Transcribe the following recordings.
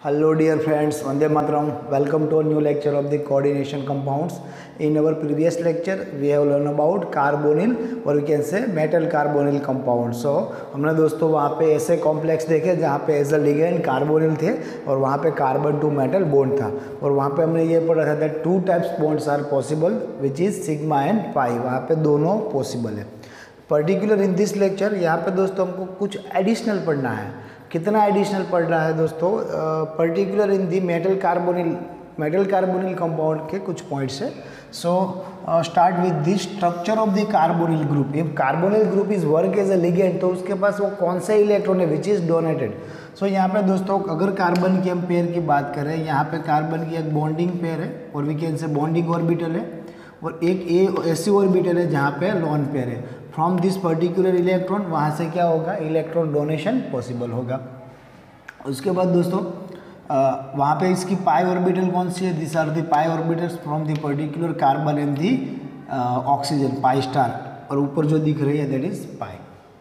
Hello dear friends, Vande Mataram. Welcome to a new lecture of the coordination compounds. In our previous lecture, we have learned about carbonyl or we can say metal carbonyl compound. So हमने दोस्तों वहाँ पे ऐसे complex देखे जहाँ पे as a ligand carbonyl थे और वहाँ पे कार्बन टू मेटल बॉन्ड था और वहाँ पे हमने ये पढ़ा था that two types bonds are possible which is sigma and pi. वहाँ पे दोनों पॉसिबल है. पर्टिकुलर इन दिस लेक्चर यहाँ पे दोस्तों हमको कुछ एडिशनल पढ़ना है. कितना एडिशनल पढ़ रहा है दोस्तों? Particular in the metal carbonyl compound के कुछ पॉइंट्स है. So start with the structure of the carbonyl group. If carbonyl group is work as a ligand तो उसके पास वो कौन सा इलेक्ट्रॉन है विच इज डोनेटेड. सो यहाँ पे दोस्तों अगर कार्बन की हम पेयर की बात करें, यहाँ पे कार्बन की एक बॉन्डिंग पेयर है और we can say bonding orbital है और एक ऐसी ऑर्बिटल है जहाँ पे लोन पेयर है. फ्रॉम दिस पर्टिकुलर इलेक्ट्रॉन वहाँ से क्या होगा, इलेक्ट्रॉन डोनेशन पॉसिबल होगा. उसके बाद दोस्तों वहाँ पे इसकी पाई ऑर्बिटल कौन सी है? This are the pi orbitals from the particular carbon and the oxygen, pi star, और ऊपर जो दिख रही है दैट इज पाई.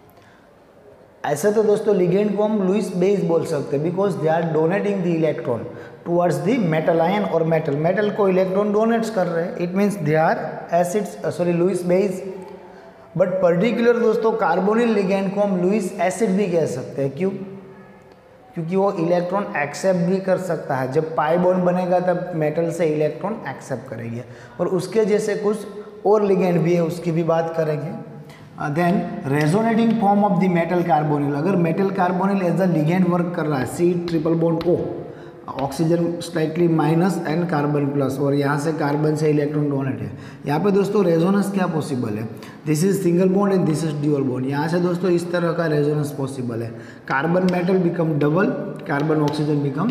ऐसे तो दोस्तों लिगेंड को हम लुईस बेस बोल सकते हैं because they are donating the electron towards the metal ion और मेटल को इलेक्ट्रॉन डोनेट्स कर रहे हैं. It means they are acids Lewis base. But particular दोस्तों कार्बोनिल लिगेंड को हम लुईस एसिड भी कह सकते हैं. क्यों? क्योंकि वो इलेक्ट्रॉन एक्सेप्ट भी कर सकता है. जब पाई बॉन्ड बनेगा तब मेटल से इलेक्ट्रॉन एक्सेप्ट करेंगे और उसके जैसे कुछ और लिगेंड भी है, उसकी भी बात करेंगे. Then resonating form of the metal carbonyl. अगर metal carbonyl as a ligand work कर रहा है, C triple bond O, oxygen slightly minus and carbon plus, और यहाँ से कार्बन से इलेक्ट्रॉन डोनेट है. यहाँ पे दोस्तों रेजोनेंस क्या पॉसिबल है? This is single bond and this is dual bond. यहाँ से दोस्तों इस तरह का रेजोनेंस पॉसिबल है. Carbon metal become double, carbon oxygen become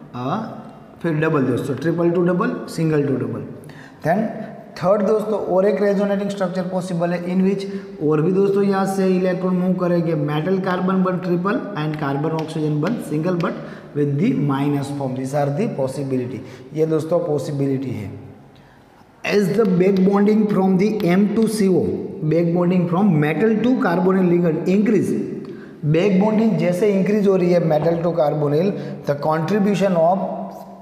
फिर डबल दोस्तों, triple to double, single to double. Then third दोस्तों और एक रेजोनेटिंग स्ट्रक्चर पॉसिबल है इन विच और भी दोस्तों यहाँ से इलेक्ट्रॉन मूव करेंगे. मेटल कार्बन बन ट्रिपल एंड कार्बन ऑक्सीजन बन single but with the minus form. This are the possibility. ये दोस्तों पॉसिबिलिटी है. As the back bonding from the M to CO, back bonding from metal to carbonyl ligand increase. Back bonding जैसे increase हो रही है metal to carbonyl, the contribution of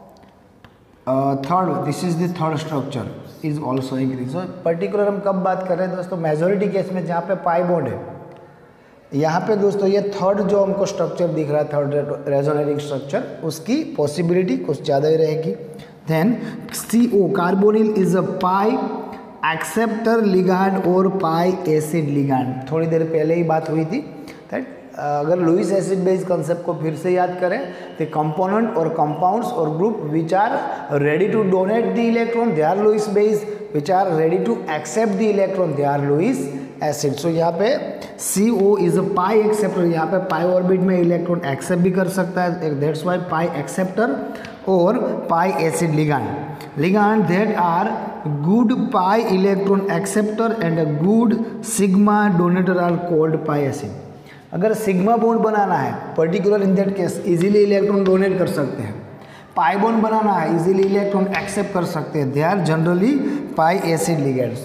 third, this is the third structure is also increase. Particular हम कब बात कर रहे हैं दोस्तों? मेजोरिटी केस में जहाँ पे पाई बॉन्ड है. यहाँ पे दोस्तों ये थर्ड जो हमको स्ट्रक्चर दिख रहा है, थर्ड रेजोनेटिंग स्ट्रक्चर, उसकी पॉसिबिलिटी कुछ ज़्यादा ही रहेगी. Then CO carbonyl is a pi acceptor ligand और पाई एसिड लिगैंड. थोड़ी देर पहले ही बात हुई थी दैट अगर लुईस एसिड बेस कंसेप्ट को फिर से याद करें तो कंपोनेंट और कंपाउंड्स और group which are ready to donate the electron they are Lewis base, which are ready to accept the electron they are Lewis acid. So यहाँ पे CO is a pi acceptor. यहाँ पे pi orbit में electron accept भी कर सकता है, that's why pi acceptor और pi acid ligand that are good pi electron acceptor and a good sigma donator are called pi acid. अगर sigma bond बनाना है particular in that case easily electron donate कर सकते हैं. Pi bond बनाना है easily electron accept कर सकते हैं. They are generally pi acid ligands.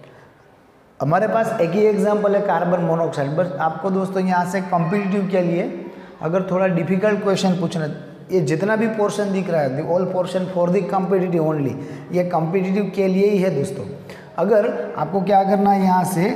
हमारे पास एक ही एग्जांपल है कार्बन मोनोऑक्साइड. बस आपको दोस्तों यहाँ से कॉम्पिटिटिव के लिए अगर थोड़ा डिफिकल्ट क्वेश्चन पूछना, ये जितना भी पोर्शन दिख रहा है all portion for the competitive only, ये कॉम्पिटिटिव के लिए ही है दोस्तों. अगर आपको क्या करना है यहाँ से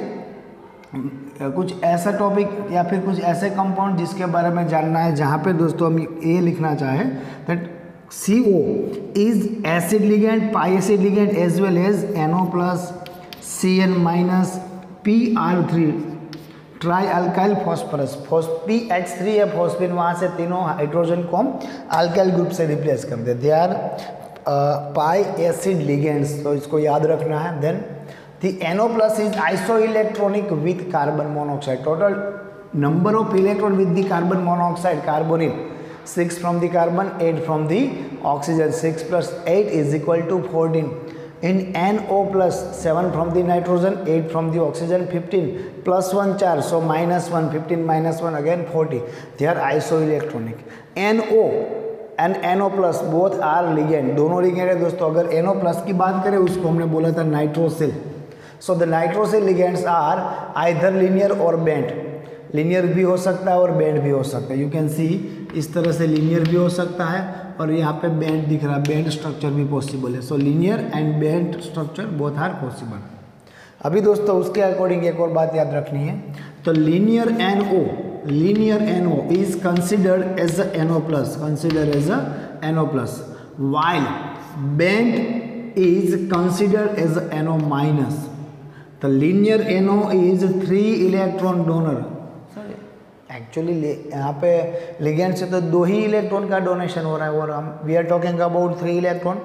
कुछ ऐसा टॉपिक या फिर कुछ ऐसे कंपाउंड जिसके बारे में जानना है जहाँ पे दोस्तों हम ये लिखना चाहें that CO is acid ligand, pi acid ligand as well as NO plus CN minus PR3 tri alkyl phosphorus. PH3 है फॉस्फिन, वहाँ से तीनों हाइड्रोजन को हम अल्काइल ग्रुप से रिप्लेस कर दे. They are pi acid ligands, तो इसको याद रखना है. Then the NO plus is isoelectronic with carbon monoxide. Total number of electron with the carbon monoxide carbonyl 6 from the carbon, 8 from the oxygen. 6 plus 8 is equal to 14. In NO plus 7 from the nitrogen, 8 from the oxygen, 15 plus 1 charge, so minus 1, 15 minus 1 again 40. They are isoelectronic. NO and NO plus both are ligand. दोनों ligand है दोस्तों. अगर NO plus की बात करें उसको हमने बोला था nitrosyl. So the nitrosyl ligands are either linear or bent. Linear भी हो सकता है और बेंड भी हो सकता है. यू कैन सी इस तरह से लीनियर भी हो सकता है और यहाँ पे बेंड दिख रहा है, बेंड स्ट्रक्चर भी पॉसिबल है। So linear and bend structure both are possible. अभी दोस्तों उसके अकॉर्डिंग एक और बात याद रखनी है, तो linear NO is considered as a NO plus, consider as a NO plus, while bend is considered as a NO minus. तो linear NO is 3 electron donor. Actually यहाँ पे लिगेंड से तो 2 ही इलेक्ट्रॉन का डोनेशन हो रहा है और हम we are talking about 3 electron.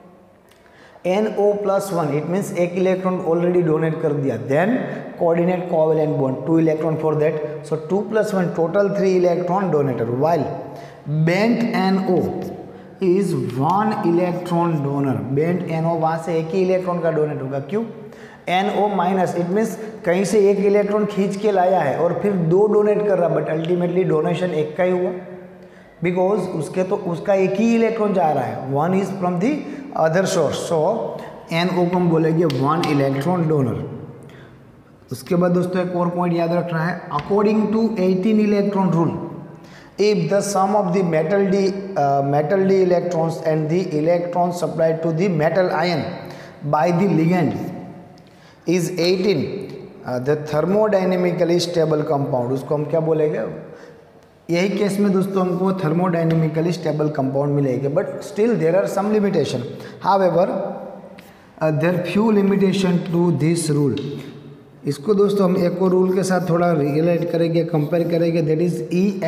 NO+1 it means 1 electron already donate कर दिया, then coordinate covalent bond 2 electron for that, so 2+1 total 3 electron donator, while bent NO is 1 electron donor. Bent NO वहाँ से 1 ही electron का donate होगा, क्यों? NO minus it means कहीं से 1 electron खींच के लाया है और फिर 2 डोनेट कर रहा, बट अल्टीमेटली डोनेशन 1 का ही हुआ, बिकॉज उसका 1 ही इलेक्ट्रॉन जा रहा है, 1 is from the other source. So NO को हम बोलेंगे 1 इलेक्ट्रॉन डोनर। उसके बाद दोस्तों एक और पॉइंट याद रखना है, according to 18 electron rule, if the sum of the metal d electrons and the electrons supplied to the metal ion by the ligand is 18, the thermodynamically stable compound, उसको हम क्या बोलेंगे? यही केस में दोस्तों हमको thermodynamically stable compound मिलेगा, but still there are some limitation. However, there are few limitation to this rule. इसको दोस्तों हम एक और रूल के साथ थोड़ा रिलेट करेंगे, कंपेयर करेंगे, दैट इज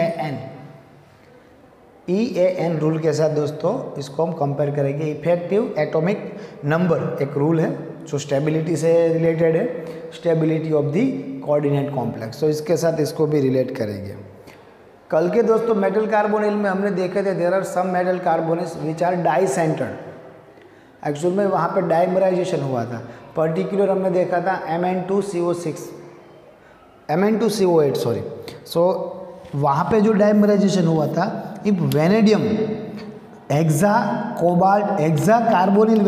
EAN रूल के साथ दोस्तों इसको हम कंपेयर करेंगे। इफेक्टिव एटॉमिक नंबर एक रूल है जो स्टेबिलिटी से रिलेटेड है, stability of the coordinate complex, तो इसके साथ इसको भी रिलेट करेंगे। कल के दोस्तों मेटल कार्बोनिल में हमने देखे थे there are some metal carbonyls which are di centered. Actual में वहाँ पे डाइमराइजेशन हुआ था, पर्टिकुलर हमने देखा था Mn2CO8 सॉरी। सो वहाँ पे जो डाइमराइजेशन हुआ था, if vanadium hexa cobalt hexa carbonyl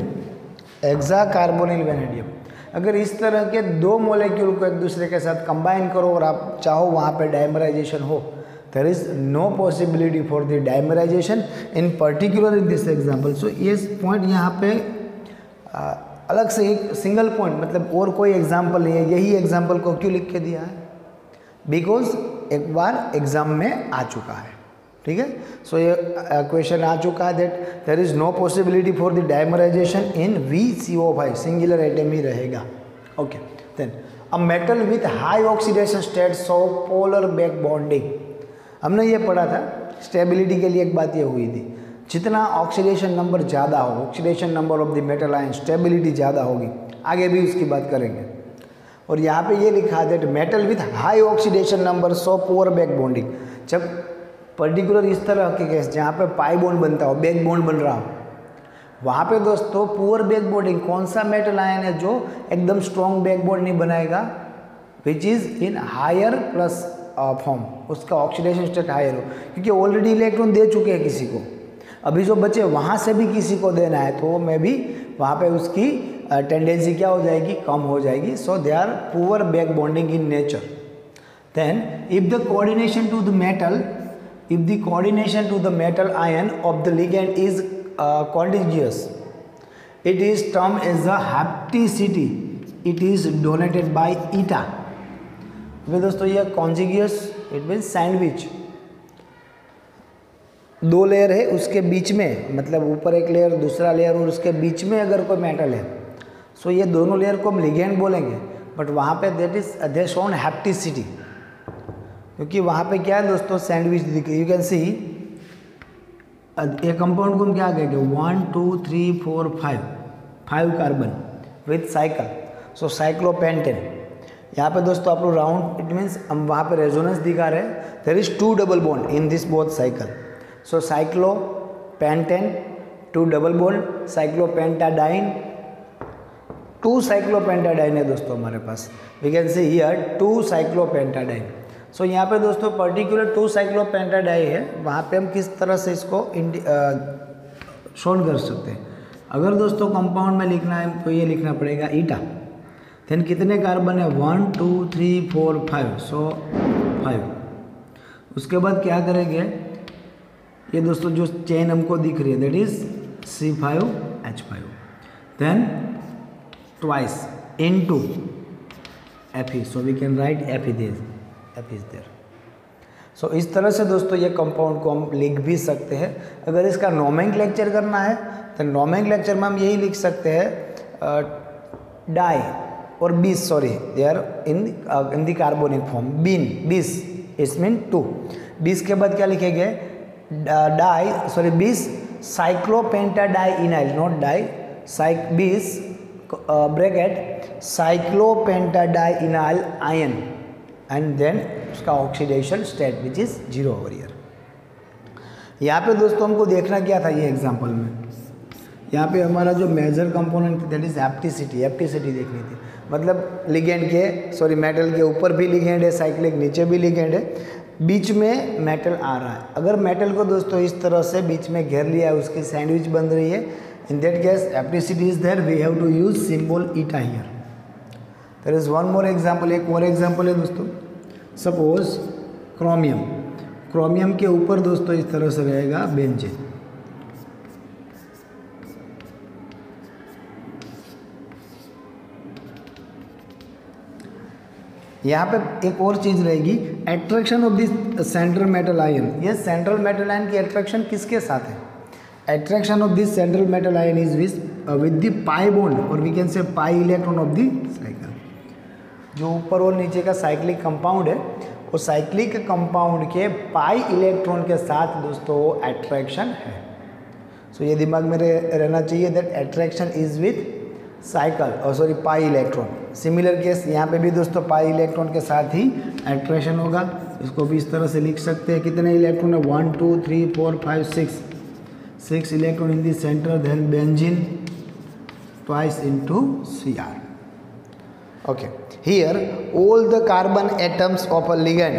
vanadium, अगर इस तरह के 2 मॉलिक्यूल को एक दूसरे के साथ कंबाइन करो और आप चाहो वहाँ पे डाइमराइजेशन हो, there is no possibility for the dimerization in particular in this example. So ये पॉइंट यहाँ पे अलग से एक सिंगल पॉइंट, मतलब और कोई एग्जाम्पल नहीं है, यही एग्जाम्पल को क्यों लिख के दिया है? बिकॉज एक बार एग्जाम में आ चुका है, ठीक है। सो ये क्वेश्चन आ चुका है that there is no possibility for the dimerization in VCO5, singular atom ही रहेगा। Okay, then a metal with high oxidation state so polar back bonding, हमने ये पढ़ा था स्टेबिलिटी के लिए, एक बात ये हुई थी, जितना ऑक्सीडेशन नंबर ज़्यादा हो, oxidation number of the metal ion, stability ज़्यादा होगी, आगे भी उसकी बात करेंगे। और यहाँ पे ये लिखा है that metal with high oxidation number so poor back bonding, जब पर्टिकुलर इस तरह के केस जहाँ पे पाई बॉन्ड बनता हो, बैक बॉन्ड बन रहा हो, वहाँ पे दोस्तों पुअर बैक बॉन्डिंग, कौन सा मेटल आयन है जो एकदम स्ट्रॉन्ग बैक बॉन्ड नहीं बनाएगा, which is in higher plus form, उसका ऑक्सीडेशन स्टेट हायर हो, क्योंकि ऑलरेडी इलेक्ट्रॉन दे चुके हैं किसी को, अभी जो बचे वहाँ से भी किसी को देना है, तो मैं भी वहाँ पे उसकी टेंडेंसी क्या हो जाएगी, कम हो जाएगी। So they are poor back bonding in nature. Then if the coordination to the metal ion of the ligand is contiguous, it is termed as a hapticity, it is donated by eta। वे दोस्तों ये contiguous it mean sandwich, 2 layer है उसके बीच में, मतलब ऊपर एक layer दूसरा लेयर और उसके बीच में अगर कोई मेटल है, सो ये दोनों लेयर को हम लिगेंड बोलेंगे, बट वहाँ पे that is they shown hapticity, क्योंकि वहाँ पे क्या है दोस्तों सैंडविच दिखे। यू कैन सी एक कंपाउंड को हम क्या कहेंगे 1 2 3 4 5 carbon with cycle, so cyclopentane. यहाँ पे दोस्तों आप लोग राउंड, इट मीन्स हम वहाँ पे रेजोनेंस दिखा रहे हैं, there is 2 double bond in this both cycle, so cyclopentane 2 double bond, cyclopentadiene 2 cyclopentadiene है दोस्तों हमारे पास, we can see here 2 cyclopentadiene. So यहाँ पे दोस्तों पर्टिकुलर 2 साइक्लोपेंटाडाइन है, वहाँ पे हम किस तरह से इसको शोन कर सकते हैं। अगर दोस्तों कंपाउंड में लिखना है तो ये लिखना पड़ेगा ईटा, देन कितने कार्बन है 1 2 3 4 5, सो 5। उसके बाद क्या करेंगे, ये दोस्तों जो चेन हमको दिख रही है that is C5H5, then twice into Fe, so we can write F is there. So इस तरह से दोस्तों ये कंपाउंड को हम लिख भी सकते हैं। अगर इसका नोमेनक्लेचर करना है तो नोमेनक्लेचर में हम यही लिख सकते हैं डाई और bis, sorry they are in the carbonic form, bis it's mean 2। 20 के बाद क्या लिखेंगे, di sorry 20 cyclopentadienyl, not di, 20 bracket cyclopentadienyl ion and then उसका oxidation state which is 0 over here. यहाँ पे दोस्तों हमको देखना क्या था ये एग्जांपल में, यहाँ पे हमारा जो major component that is hapticity देखनी थी। मतलब लिगेंड के सॉरी मेटल के ऊपर भी लिगेंड है, साइक्लिक नीचे भी लिगेंड है, बीच में मेटल आ रहा है। अगर मेटल को दोस्तों इस तरह से बीच में घेर लिया है, उसकी सैंडविच बन रही है, in that case hapticity is there, we have to use symbol eta here. There is one more example, एक और एग्जांपल है दोस्तों। सपोज क्रोमियम के ऊपर दोस्तों इस तरह से रहेगा बेंजीन। यहाँ पे एक और चीज़ रहेगी, attraction of this central metal ion. ये सेंट्रल मेटल आयन की एट्रैक्शन किसके साथ है? Attraction of this central metal ion is with the pi bond और we can say pi electron of the cycle. जो ऊपर और नीचे का साइक्लिक कंपाउंड है, वो साइक्लिक कंपाउंड के पाई इलेक्ट्रॉन के साथ दोस्तों एट्रैक्शन है। सो ये दिमाग में रहना चाहिए that attraction is with cycle और sorry pi electron. Similar case यहाँ पे भी दोस्तों पाई इलेक्ट्रॉन के साथ ही एट्रैक्शन होगा। इसको भी इस तरह से लिख सकते हैं, कितने इलेक्ट्रॉन है, 1 2 3 4 5 6 electron in the center, then benzene twice into Cr। Okay, here all the carbon atoms of a ligand,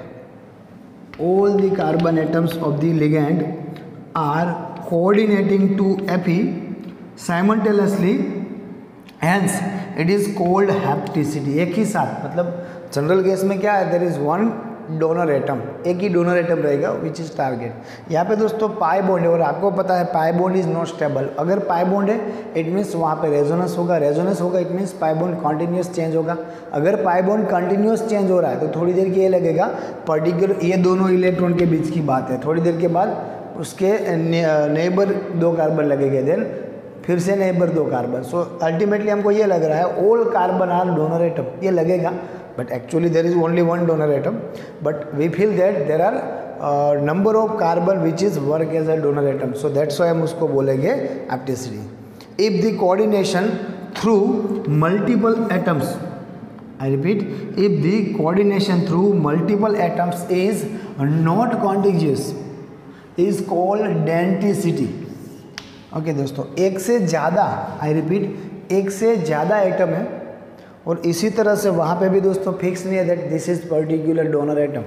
all the carbon atoms of the ligand are coordinating to Fe simultaneously, hence it is called hapticity। एक ही साथ, मतलब general case में क्या है, there is one donor atom, एक ही donor atom रहेगा which is target. यहाँ पे दोस्तों पाई बॉन्ड है और आपको पता है pi bond is not stable. अगर पाई बॉन्ड है इट मीन्स वहाँ पे रेजोनेंस होगा it means pi bond continuous change होगा। अगर पाई बॉन्ड कंटिन्यूस चेंज हो रहा है तो थोड़ी देर के ये लगेगा पर्टिकुलर, ये दोनों इलेक्ट्रॉन के बीच की बात है, थोड़ी देर के बाद उसके नेबर 2 कार्बन लगेंगे, देन फिर से नेबर 2 कार्बन। सो अल्टीमेटली हमको ये लग रहा है all carbon are donor atom, ये लगेगा, but actually there is only one donor atom, but we feel that there are number of carbon which is work as a donor atom, so that's why हम उसको बोलेंगे apticity। if the coordination through multiple atoms, I repeat, if the coordination through multiple atoms is not contiguous is called denticity। okay दोस्तों, एक से ज़्यादा, I repeat, एक से ज़्यादा एटम है और इसी तरह से वहाँ पे भी दोस्तों फिक्स नहीं है that this is particular donor atom,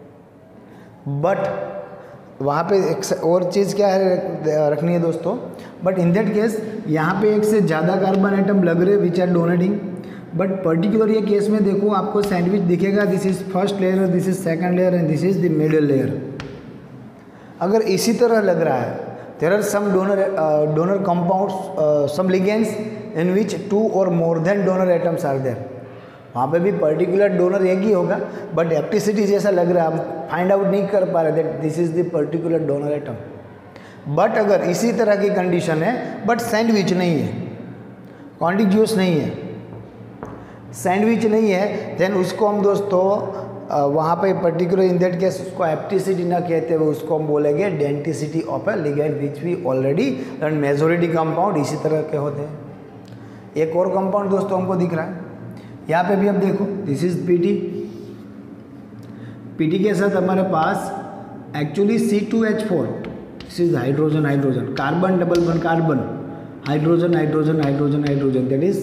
but वहाँ पे एक और चीज़ क्या है रखनी है दोस्तों, बट इन दैट केस यहाँ पे एक से ज़्यादा कार्बन एटम लग रहे which are donating, but particular ये केस में देखो आपको सैंडविच दिखेगा, this is first layer, this is second layer and this is the middle layer. अगर इसी तरह लग रहा है, there are some donor compounds, some ligands in which 2 or more than donor atoms are there, वहाँ पे भी पर्टिकुलर डोनर एक ही होगा, बट एप्टिसिटी जैसा लग रहा है, हम फाइंड आउट नहीं कर पा रहे that this is the particular donor atom. But अगर इसी तरह की कंडीशन है बट सैंडविच नहीं है, कॉन्टिग्यूस नहीं है, सैंडविच नहीं है, देन उसको हम दोस्तों वहाँ पे पर्टिकुलर इन दैट केस उसको एप्टिसिटी ना कहते हुए उसको हम बोलेंगे denticity of a ligand which we already learn. Majority compound इसी तरह के होते हैं। एक और कंपाउंड दोस्तों हमको दिख रहा है, यहाँ पे भी अब देखो, दिस इज पीटी के साथ हमारे पास actually C2H4, this is hydrogen, carbon double bond carbon, hydrogen, that is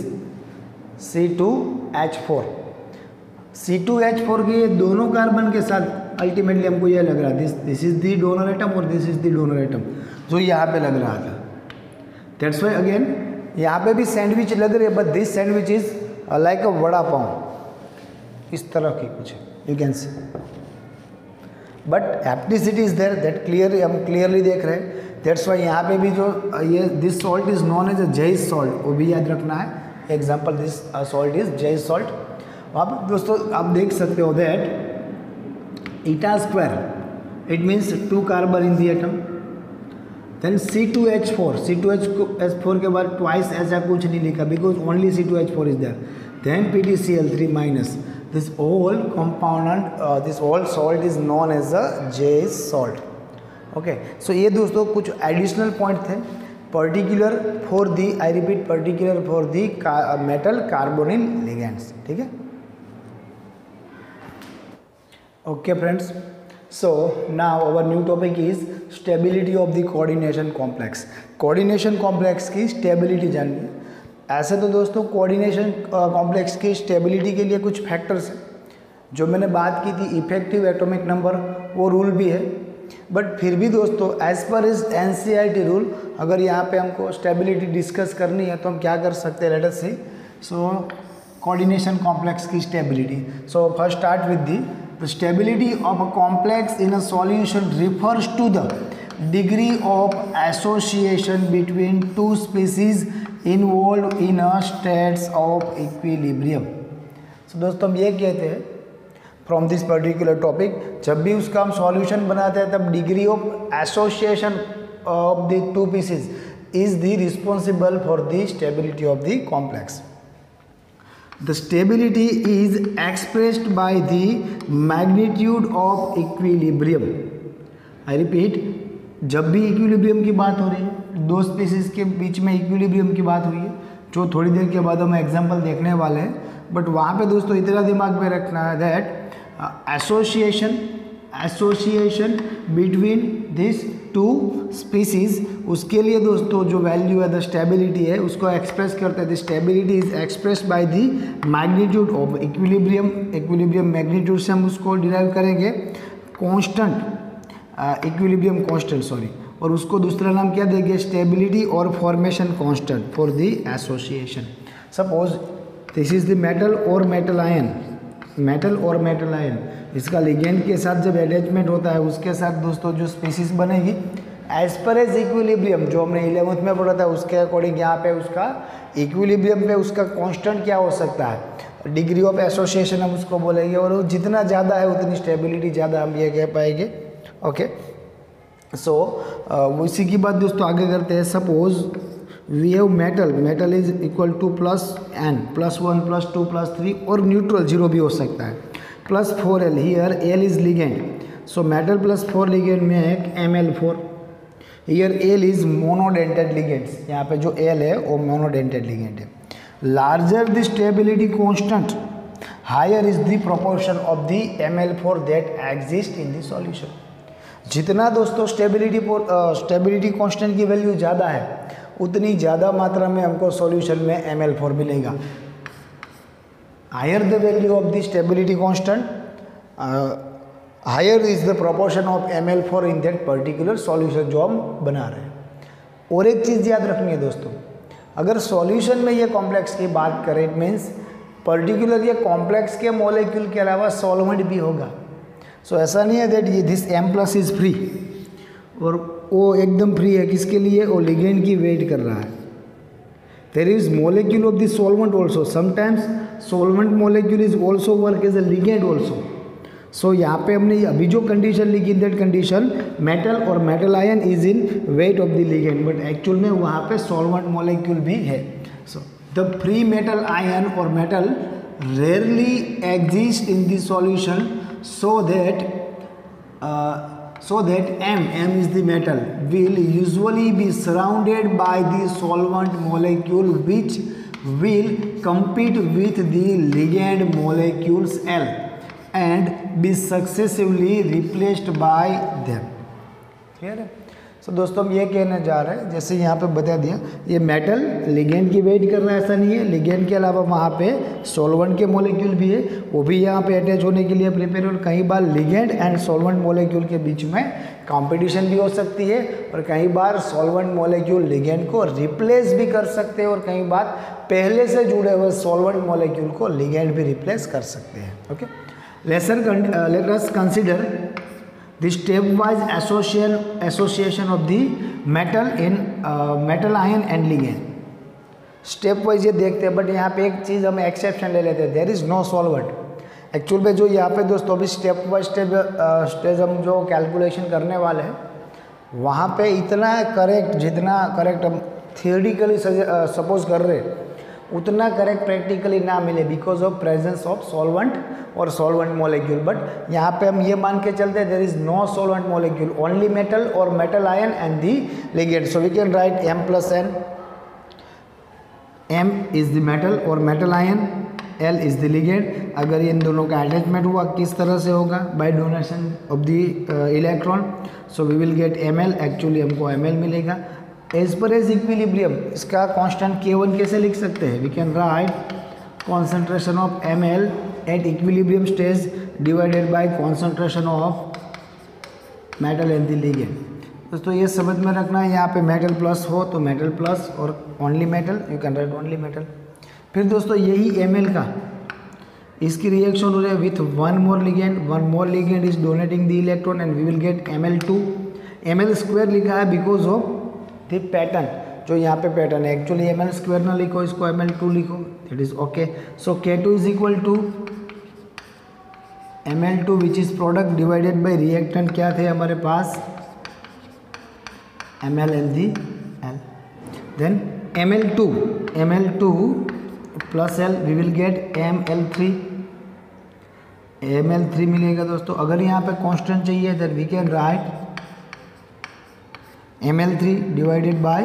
C2H4। C2H4 के ये दोनों कार्बन के साथ अल्टीमेटली हमको ये लग रहा है this is the donor atom और this is the donor atom, जो यहाँ पे लग रहा था। दैट्स वाई अगेन यहाँ पे भी सैंडविच लग रही है, but this sandwich is like a vada pav, इस तरह की कुछ you can see. But hapticity is there, that clear हम क्लियरली देख रहे हैं। दैट्स वाई यहाँ पे भी जो ये this salt is non as a Zeise's salt, वो भी याद रखना है। Example this salt is Zeise's salt. वहाँ पर दोस्तों आप देख सकते हो that eta square it means 2 carbon in the atom, then C2H4 के बाद ट्वाइस ऐसा कुछ नहीं लिखा because only C2H4 is there, then PdCl3 minus, this all compound this all salt is non as a Zeise's salt. Okay, so ये दोस्तों कुछ additional point थे particular for the, I repeat, particular for the metal carbonyl ligands. ठीक है, okay friends, so now our new topic is stability of the coordination complex। coordination complex की stability जानिए। ऐसे तो दोस्तों coordination complex की stability के लिए कुछ factors हैं, जो मैंने बात की थी इफेक्टिव एटॉमिक नंबर, वो रूल भी है, बट फिर भी दोस्तों as per is NCERT rule अगर यहाँ पे हमको स्टेबिलिटी डिस्कस करनी है तो हम क्या कर सकते हैं, let us see. So coordination complex की stability, so first start with the the stability of a complex in a solution refers to the degree of association between two species involved in a states of equilibrium। so दोस्तों हम ये कहते हैं from this particular topic, जब भी उसका हम solution बनाते हैं तब degree of association of the two pieces is the responsible for the stability of the complex. The stability is expressed by the magnitude of equilibrium। I repeat, जब भी equilibrium की बात हो रही है, दो स्पीसीज के बीच में इक्विलिब्रियम की बात हुई है, जो थोड़ी देर के बाद हम एग्जांपल देखने वाले हैं, बट वहाँ पे दोस्तों इतना दिमाग में रखना है that association between this two species, उसके लिए दोस्तों जो वैल्यू है द स्टेबिलिटी है उसको एक्सप्रेस करते हैं। The stability is expressed by the magnitude of equilibrium, equilibrium magnitude से हम उसको डिराइव करेंगे कांस्टेंट, इक्विलिब्रियम कांस्टेंट सॉरी, और उसको दूसरा नाम क्या देंगे, स्टेबिलिटी और formation constant for the association. Suppose this is the metal और मेटल आयन, मेटल और मेटल आयन, इसका लिगेंड के साथ जब अटैचमेंट होता है उसके साथ दोस्तों जो स्पीसीज बनेगी एज पर एज इक्विलिब्रियम, जो हमने 11th में पढ़ा था उसके अकॉर्डिंग यहाँ पे उसका इक्विलिब्रियम पे उसका कांस्टेंट क्या हो सकता है, डिग्री ऑफ एसोसिएशन हम उसको बोलेंगे, और वो जितना ज़्यादा है उतनी स्टेबिलिटी ज़्यादा हम ये कह पाएंगे। ओके, सो उसी की बात दोस्तों आगे करते हैं। Suppose we have metal, metal is equal to +n, +1 +2 +3 और न्यूट्रल 0 भी हो सकता है, +4l, here l is ligand, so metal +4 ligand में एक Ml4, here l is monodentate ligands, यहाँ पे जो l है वो मोनोडेंटेड लिगेंड है। Larger the stability constant higher is the proportion of the Ml4 that exist in the solution. जितना दोस्तों स्टेबिलिटी कांस्टेंट की वैल्यू ज़्यादा है उतनी ज़्यादा मात्रा में हमको सॉल्यूशन में Ml4 मिलेगा। Higher the value of the stability constant, higher is the proportion of Ml4 in that particular solution जो हम बना रहे हैं। और एक चीज़ याद रखनी है दोस्तों, अगर सॉल्यूशन में ये कॉम्प्लेक्स की बात करें इट मीन्स पर्टिकुलर ये कॉम्प्लेक्स के मॉलिक्यूल के अलावा सॉल्वेंट भी होगा। सो ऐसा नहीं है दैट ये दिस M+ इज फ्री और वो एकदम फ्री है, किसके लिए, वो लिगेंड की वेट कर रहा है। There is molecule of the solvent also, sometimes solvent molecule is also work as a ligand also. So यहाँ पे हमने अभी जो कंडीशन लिखी दैट कंडीशन मेटल और metal ion is in wait of the ligand, but actual में वहाँ पे सॉल्वेंट मॉलिक्यूल भी है। So the free metal ion और metal rarely exist in the solution so that M is the metal will usually be surrounded by the solvent molecule which will compete with the ligand molecules L and be successively replaced by them। Clear है? So दोस्तों हम ये कहने जा रहे हैं, जैसे यहाँ पे बता दिया ये मेटल लिगेंड की वेट कर रहा है, ऐसा नहीं है, लिगेंड के अलावा वहाँ पे सॉल्वेंट के मॉलिक्यूल भी है, वो भी यहाँ पे अटैच होने के लिए प्रिपेयर, और कई बार लिगेंड एंड सॉल्वेंट मॉलिक्यूल के बीच में कंपटीशन भी हो सकती है, और कई बार सॉल्वेंट मॉलिक्यूल लिगेंड को रिप्लेस भी कर सकते हैं, और कई बार पहले से जुड़े हुए सॉल्वेंट मॉलिक्यूल को लिगेंड भी रिप्लेस कर सकते हैं। Okay, let us consider the step wise association of the metal in metal ion and ligand. Step wise ये देखते हैं, बट यहाँ पे एक चीज़ हम एक्सेप्शन ले लेते हैं, there is no solvent. Actual में जो यहाँ पे दोस्तों अभी स्टेप बाय स्टेज हम जो कैलकुलेशन करने वाले हैं, वहाँ पे इतना करेक्ट, जितना करेक्ट हम थियोरिटिकली सपोज कर रहे हैं उतना करेक्ट प्रैक्टिकली ना मिले because of presence of solvent और सॉल्वेंट मॉलिक्यूल। बट यहाँ पे हम ये मान के चलते हैं there is no solvent molecule, only metal और metal ion and the ligand. So we can write M plus N, M is the metal और metal ion, L is the ligand. अगर इन दोनों का अटैचमेंट हुआ किस तरह से होगा, by donation of the electron. So we will get Ml, actually हमको Ml मिलेगा। एज पर एज इक्विलिब्रियम, इसका कांस्टेंट K1 कैसे लिख सकते हैं, we can write concentration of Ml at equilibrium stage divided by concentration of metal and the ligand. दोस्तों ये समझ में रखना है, यहाँ पे मेटल प्लस हो तो मेटल प्लस और only metal, you can write only metal. फिर दोस्तों यही Ml का इसकी रिएक्शन हो रही है with one more ligand is donating the electron and we will get Ml2। Ml square लिखा है बिकॉज ऑफ द पैटर्न, जो यहाँ पे पैटर्न है। एक्चुअली Ml स्क्वायर ना लिखो, इसको Ml2 लिखो, that is okay. So K2 is equal to Ml2 which is product divided by reactant क्या थे हमारे पास, Ml and the L। then Ml2 plus L we will get Ml3 मिलेगा दोस्तों। अगर यहाँ पे कांस्टेंट चाहिए then we can write Ml3 divided by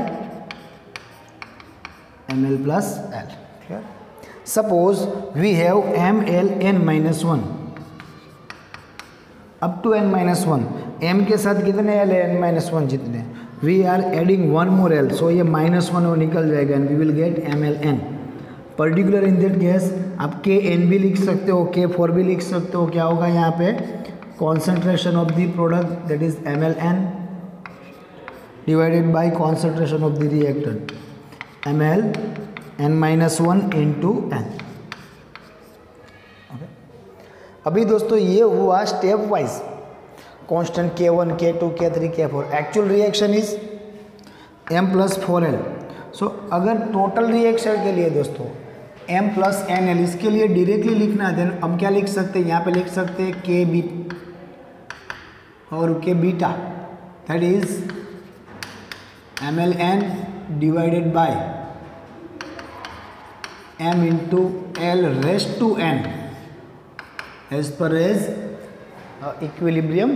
Ml plus L। clear? Suppose we have Ml(n-1) up to n-1, m के साथ कितने L है, n-1 जितने, we are adding one more L, so ये -1 वो निकल जाएगा and we will get Mln। Particular in that case आप Kn भी लिख सकते हो, K4 भी लिख सकते हो। क्या होगा यहाँ पे, concentration of the product that is Mln divided by concentration of the reactant Mln-1 into N। अभी दोस्तों ये हुआ step wise constant K1, K2, K3, K4। Actual reaction is M plus 4L। So अगर टोटल रिएक्शन के लिए दोस्तों M plus NL, इसके लिए डायरेक्टली लिखना है, देन हम क्या लिख सकते हैं, यहाँ पे लिख सकते हैं K बी और K beta that is Mln divided by M into L rest to N as per as equilibrium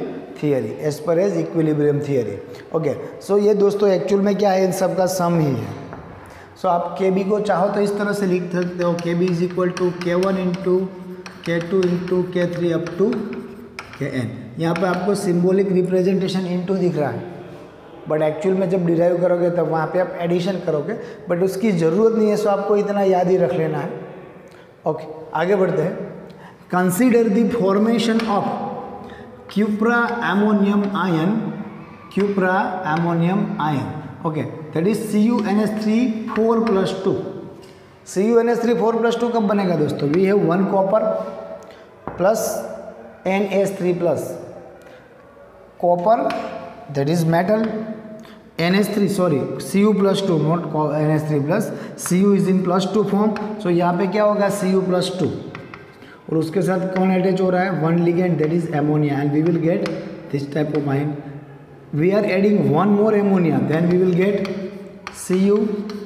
theory. Okay, so ये दोस्तों एक्चुअल में क्या है, इन सब का सम ही है। सो आप Kb को चाहो तो इस तरह से लिख सकते हो, Kb is equal to K1 into K2 into K3 up to Kn। यहाँ पे आपको सिंबॉलिक रिप्रेजेंटेशन इंटू दिख रहा है, बट एक्चुअल में जब डिराइव करोगे तब वहाँ पे आप एडिशन करोगे, बट उसकी ज़रूरत नहीं है, सो आपको इतना याद ही रख लेना है। ओके, आगे बढ़ते हैं। Consider the formation of cupra ammonium ion, okay, that is CuNH3 4 plus 2। CuNH3 4 plus 2 कब बनेगा दोस्तों, we have 1 copper plus NH3 plus copper that is metal, NH3 sorry Cu plus 2 not NH3 plus, Cu is in plus 2 form, so यहाँ पे क्या होगा Cu plus 2 और उसके साथ कौन अटैच हो रहा है, one ligand that is ammonia and we will get this type of ion. We are adding one more ammonia then we will get Cu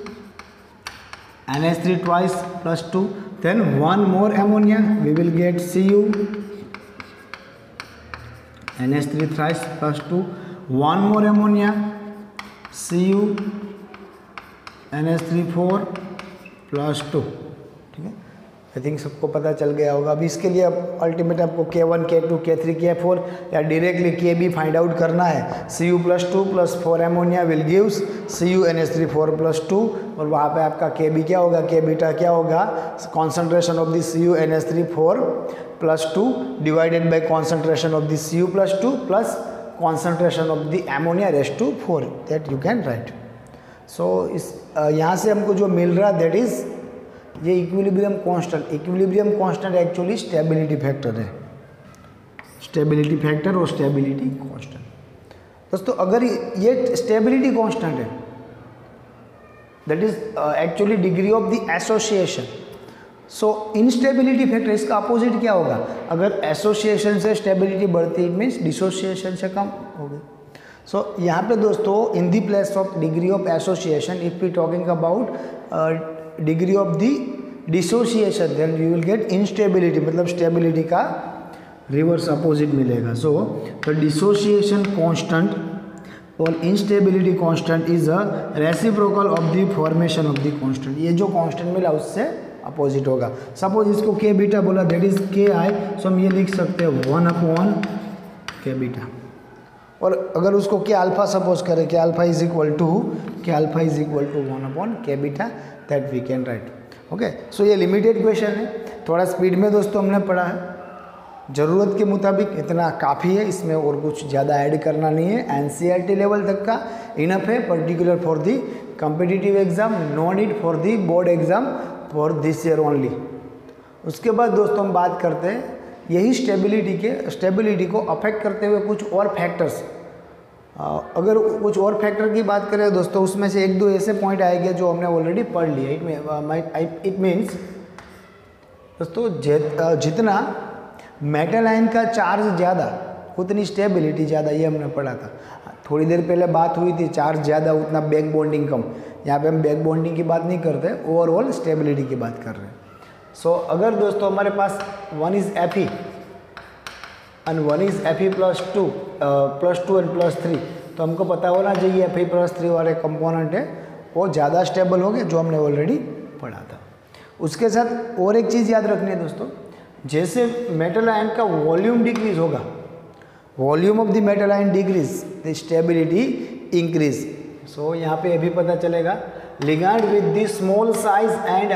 NH3 twice plus 2, then one more ammonia we will get Cu NH3 thrice plus 2, one more ammonia Cu NH3 4 plus 2। ठीक है, I think सबको पता चल गया होगा। अभी इसके लिए अब अल्टीमेट आपको K1, K2, K3, K4 या डायरेक्टली Kb फाइंड आउट करना है। Cu plus 2 plus 4 ammonia will gives Cu NH3 4 plus 2 और वहाँ पे आपका Kb क्या होगा, K बीटा क्या होगा, concentration of the Cu NH3 4 plus 2 divided by concentration of the Cu plus 2 plus concentration of the ammonia rest to 4 that you can write. So इस यहाँ से हमको जो मिल रहा दैट इज़ ये equilibrium constant. Equilibrium constant actually stability factor है। Stability factor और स्टेबिलिटी कांस्टेंट। दोस्तों अगर ये स्टेबिलिटी कांस्टेंट है, that is actually degree of the association. So instability factor इसका अपोजिट क्या होगा? अगर एसोसिएशन से स्टेबिलिटी बढ़ती है, मीन्स डिसोसिएशन से कम होगी। सो यहाँ पे दोस्तों in the place of degree of association, if we talking about degree of the dissociation, then you will get instability, मतलब स्टेबिलिटी का रिवर्स अपोजिट मिलेगा। सो द डिसोसिएशन कांस्टेंट और instability constant is a reciprocal of the formation of the constant. ये जो constant मिला उससे opposite होगा। Suppose इसको के बीटा बोला, दैट इज के आई, सो हम ये लिख सकते हैं 1 के बीटा। और अगर उसको के अल्फा सपोज करें, के अल्फा इज इक्वल टू 1 के beta, that we can write. Okay, so ये लिमिटेड क्वेश्चन है, थोड़ा स्पीड में दोस्तों हमने पढ़ा है, ज़रूरत के मुताबिक इतना काफ़ी है, इसमें और कुछ ज़्यादा ऐड करना नहीं है। एनसीईआरटी लेवल तक का इनफ है, particular for the competitive exam, no need for the board exam for this year only. उसके बाद दोस्तों हम बात करते हैं यही स्टेबिलिटी को अफेक्ट करते हुए कुछ और फैक्टर्स। अगर कुछ और फैक्टर की बात करें दोस्तों, उसमें से एक दो ऐसे पॉइंट आएंगे जो हमने ऑलरेडी पढ़ लिए। इट मीन्स दोस्तों जितना मेटल आयन का चार्ज ज़्यादा उतनी स्टेबिलिटी ज़्यादा, ये हमने पढ़ा था। थोड़ी देर पहले बात हुई थी, चार्ज ज़्यादा उतना बैक बॉन्डिंग कम। यहाँ पे हम बैक बॉन्डिंग की बात नहीं करते, ओवरऑल स्टेबिलिटी की बात कर रहे हैं। सो अगर दोस्तों हमारे पास 1 is Fe and 1 is Fe +2 and +3, तो हमको पता होना चाहिए Fe+3 वाले कंपोनेंट है वो ज़्यादा स्टेबल हो गए, जो हमने ऑलरेडी पढ़ा था। उसके साथ और एक चीज़ याद रखनी है दोस्तों, जैसे मेटल आयन का वॉल्यूम डिक्रीज होगा, volume of the metal ion decrease, the stability increase. So यहाँ पे अभी पता चलेगा ligand with the small size and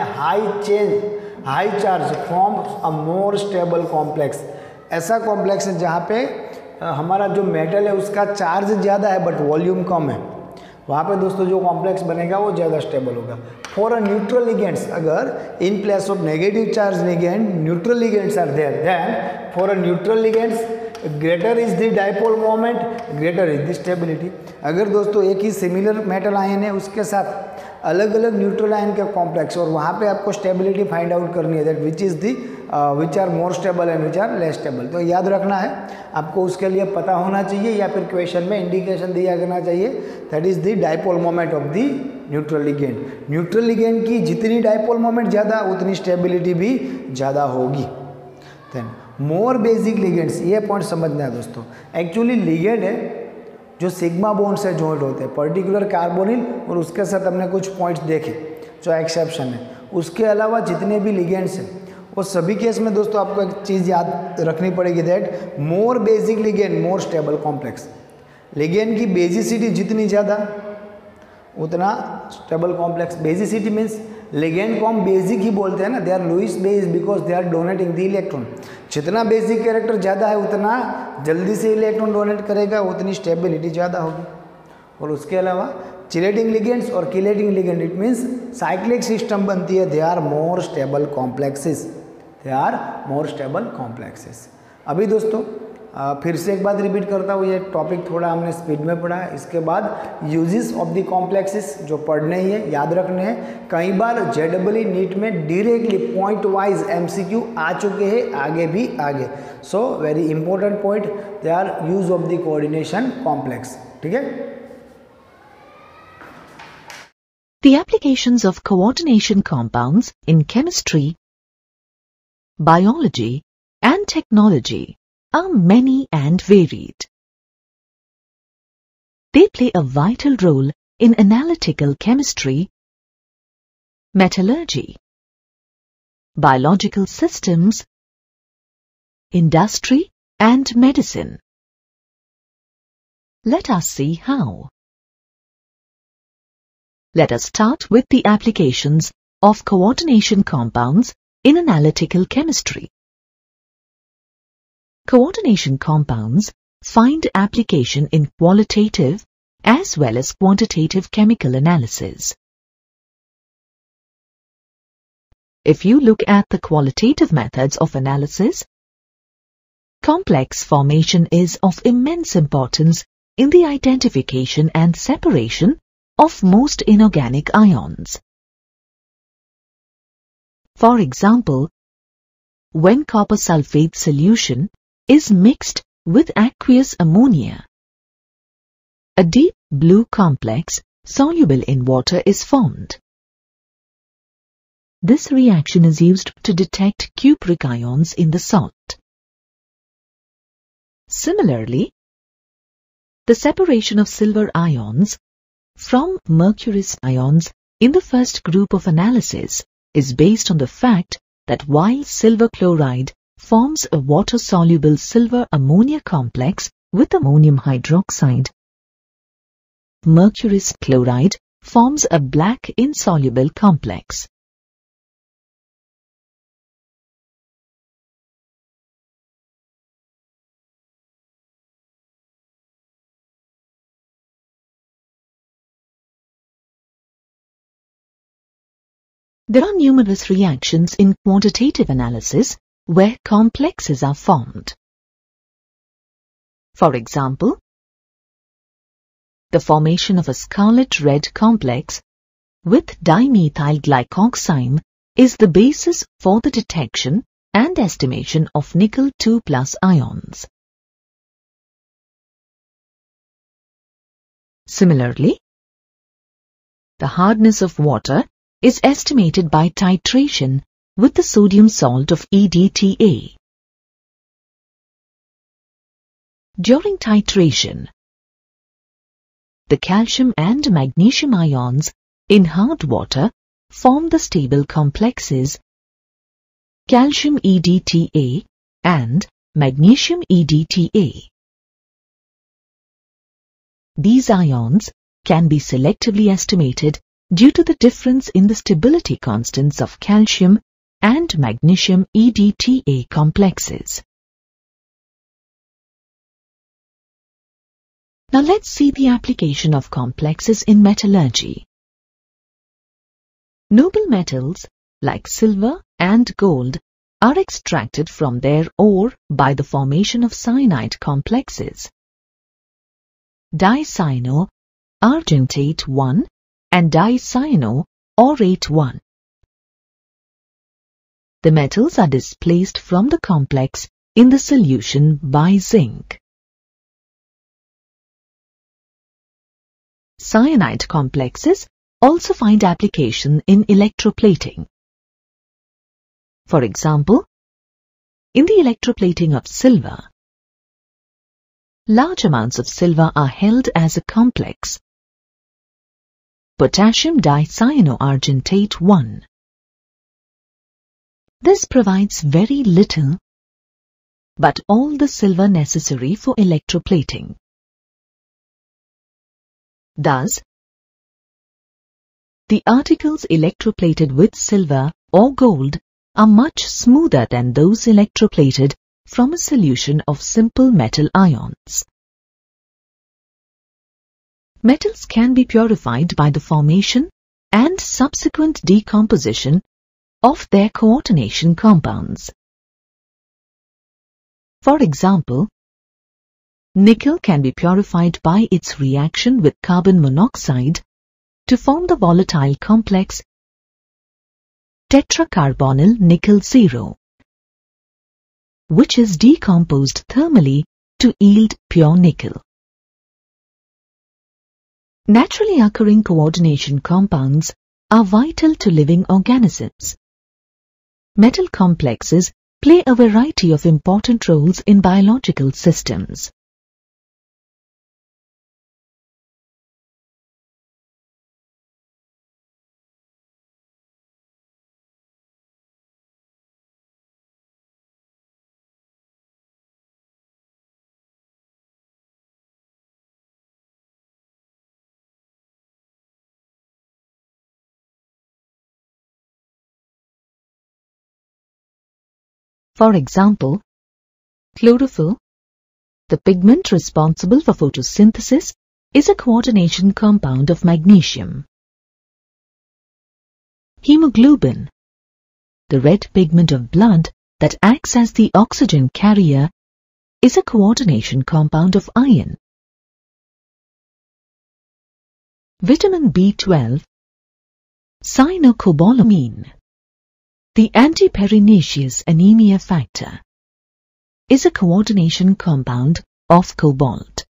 high charge forms a more stable complex. ऐसा कॉम्प्लेक्स है जहाँ पे हमारा जो मेटल है उसका चार्ज ज़्यादा है बट वॉल्यूम कम है, वहाँ पे दोस्तों जो कॉम्प्लेक्स बनेगा वो ज़्यादा स्टेबल होगा। फॉर अ न्यूट्रल लिगेंड्स, अगर in place of negative charge ligand neutral ligands are there, then for a neutral ligands greater is the dipole moment, greater is the stability. अगर दोस्तों एक ही सिमिलर मेटल आयन है, उसके साथ अलग अलग neutral ion के कॉम्प्लेक्स, और वहाँ पे आपको स्टेबिलिटी फाइंड आउट करनी है, that which are more stable and which are less stable. तो याद रखना है आपको, उसके लिए पता होना चाहिए या फिर क्वेश्चन में इंडिकेशन दिया करना चाहिए, that is the dipole moment of the neutral ligand. Neutral ligand की जितनी डाइपोल मोमेंट ज़्यादा उतनी स्टेबिलिटी भी ज़्यादा होगी। देन मोर बेसिक लिगेंड्स, ये पॉइंट समझना है दोस्तों। एक्चुअली लिगेंड है जो सिग्मा बॉन्ड से जॉइंट होते हैं, पर्टिकुलर कार्बोनिल, और उसके साथ हमने कुछ पॉइंट्स देखे जो एक्सेप्शन है। उसके अलावा जितने भी लिगेंड्स हैं वो सभी केस में दोस्तों आपको एक चीज़ याद रखनी पड़ेगी, that more basic ligand more stable complex. Ligand की बेसिसिटी जितनी ज़्यादा उतना stable complex. Basicity means ligand को हम बेसिक ही बोलते हैं ना, they are Lewis base because they are donating the electron. जितना बेसिक कैरेक्टर ज़्यादा है उतना जल्दी से इलेक्ट्रॉन डोनेट करेगा, उतनी स्टेबिलिटी ज़्यादा होगी। और उसके अलावा चिलेटिंग लिगेंड्स और chelating ligand, it means cyclic system बनती है, they are more stable complexes, they are more stable complexes. अभी दोस्तों फिर से एक बात रिपीट करता हूँ, ये टॉपिक थोड़ा हमने स्पीड में पढ़ा है। इसके बाद यूजेस ऑफ द कॉम्प्लेक्सेस जो पढ़ने ही है, याद रखने हैं। कई बार जेडबली नीट में डायरेक्टली पॉइंट वाइज एमसीक्यू आ चुके हैं, आगे भी आगे। So very important point, they are use of the coordination complex. ठीक है। The applications of coordination compounds in chemistry, biology, and technology are many and varied. They play a vital role in analytical chemistry, metallurgy, biological systems, industry, and medicine. Let us see how. Let us start with the applications of coordination compounds in analytical chemistry. Coordination compounds find application in qualitative as well as quantitative chemical analysis. If you look at the qualitative methods of analysis, complex formation is of immense importance in the identification and separation of most inorganic ions. For example, when copper sulfate solution is mixed with aqueous ammonia, a deep blue complex soluble in water is formed. This reaction is used to detect cupric ions in the salt. Similarly, the separation of silver ions from mercurous ions in the first group of analysis is based on the fact that while silver chloride forms a water-soluble silver-ammonia complex with ammonium hydroxide, mercurous chloride forms a black insoluble complex. There are numerous reactions in quantitative analysis where complexes are formed. For example, the formation of a scarlet red complex with dimethyl glycoxime is the basis for the detection and estimation of nickel 2+ ions. Similarly, the hardness of water is estimated by titration with the sodium salt of EDTA. During titration, the calcium and magnesium ions in hard water form the stable complexes calcium EDTA and magnesium EDTA. These ions can be selectively estimated due to the difference in the stability constants of calcium and magnesium EDTA complexes. Now let's see the application of complexes in metallurgy. Noble metals like silver and gold are extracted from their ore by the formation of cyanide complexes. Dicyano-argentate 1 and dicyano-aurate 1. The metals are displaced from the complex in the solution by zinc. Cyanide complexes also find application in electroplating. For example, in the electroplating of silver, large amounts of silver are held as a complex, potassium dicyanoargentate 1. This provides very little, but all the silver necessary for electroplating. Thus, the articles electroplated with silver or gold are much smoother than those electroplated from a solution of simple metal ions. Metals can be purified by the formation and subsequent decomposition of their coordination compounds. For example, nickel can be purified by its reaction with carbon monoxide to form the volatile complex tetracarbonyl nickel 0, which is decomposed thermally to yield pure nickel. Naturally occurring coordination compounds are vital to living organisms. Metal complexes play a variety of important roles in biological systems. For example, chlorophyll, the pigment responsible for photosynthesis, is a coordination compound of magnesium. Hemoglobin, the red pigment of blood that acts as the oxygen carrier, is a coordination compound of iron. Vitamin B12, cyanocobalamin, the anti-pernicious anemia factor, is a coordination compound of cobalt.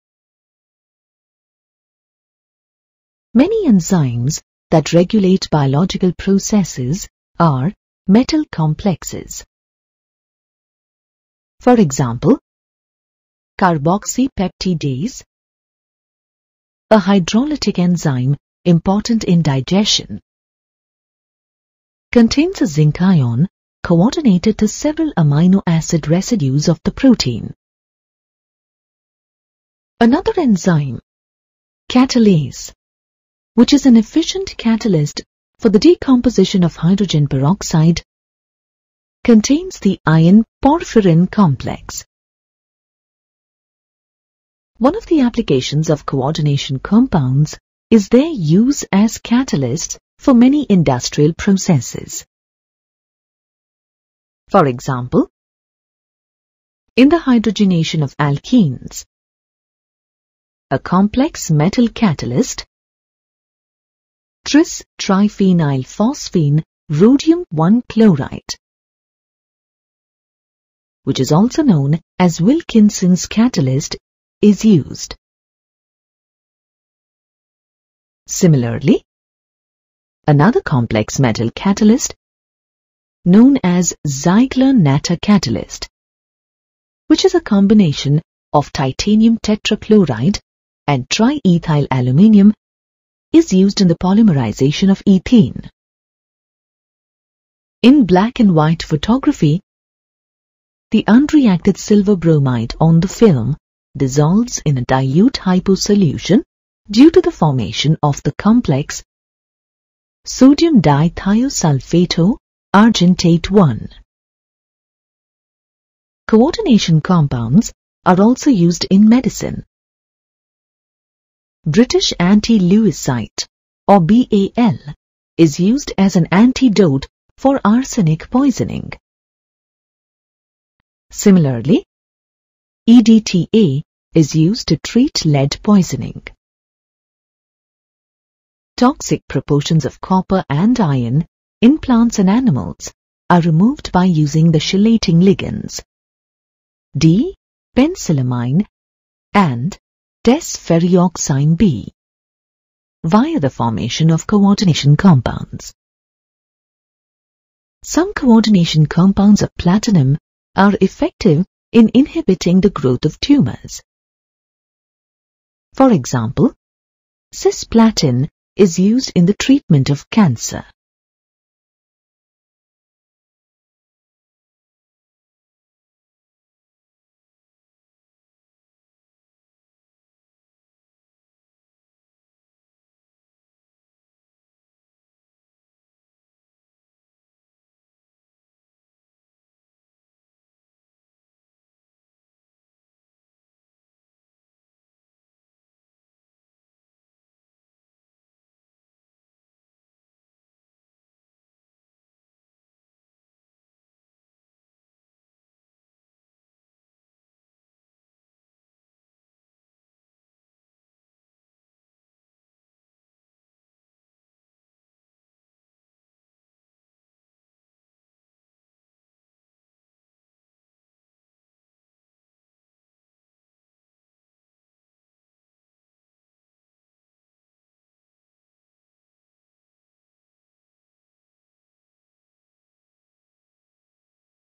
Many enzymes that regulate biological processes are metal complexes. For example, carboxypeptidase, a hydrolytic enzyme important in digestion, contains a zinc ion coordinated to several amino acid residues of the protein. Another enzyme, catalase, which is an efficient catalyst for the decomposition of hydrogen peroxide, contains the iron porphyrin complex. One of the applications of coordination compounds is their use as catalysts for many industrial processes. For example, in the hydrogenation of alkenes, a complex metal catalyst, tris-triphenylphosphine rhodium-1 chloride, which is also known as Wilkinson's catalyst, is used. Similarly, another complex metal catalyst known as Ziegler-Natta catalyst, which is a combination of titanium tetrachloride and triethyl aluminium, is used in the polymerization of ethene. In black and white photography, the unreacted silver bromide on the film dissolves in a dilute hyposolution due to the formation of the complex sodium dithiosulfato-argentate 1. Coordination compounds are also used in medicine. British anti-Lewisite, or BAL, is used as an antidote for arsenic poisoning. Similarly, EDTA is used to treat lead poisoning. Toxic proportions of copper and iron in plants and animals are removed by using the chelating ligands D-pencilamine and desferrioxime B via the formation of coordination compounds. Some coordination compounds of platinum are effective in inhibiting the growth of tumors. For example, cisplatin is used in the treatment of cancer.